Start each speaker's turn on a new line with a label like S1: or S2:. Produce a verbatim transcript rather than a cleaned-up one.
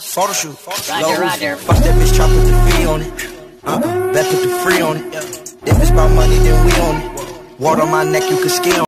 S1: Photo shoot.
S2: Roger, Roger.
S1: Fuck that bitch, try put the fee on it. Uh-uh, bet put the free on it. If it's about money, then we own it. Water on my neck, you can ski on it.